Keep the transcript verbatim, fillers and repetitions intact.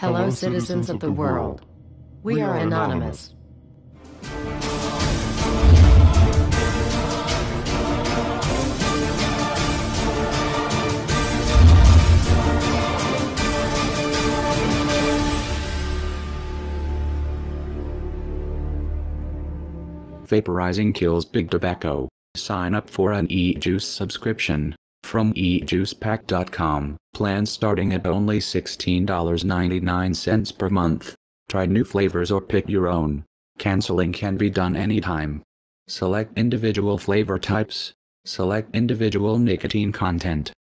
Hello, citizens of the world. We are anonymous. Vaporizing kills big tobacco. Sign up for an e-juice subscription from e juice pack dot com. Plans starting at only sixteen ninety-nine per month. Try new flavors or pick your own. Canceling can be done anytime. Select individual flavor types. Select individual nicotine content.